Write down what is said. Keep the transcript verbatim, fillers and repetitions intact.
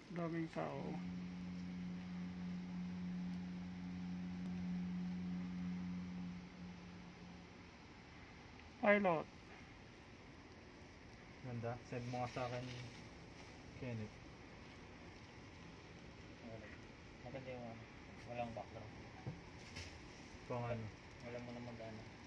Daming tao. Pilot. Ganda. Send mo nga sa akin, Kenneth. Maganda yung ano, walang background. Kung ano. Wala mo na mag-ano.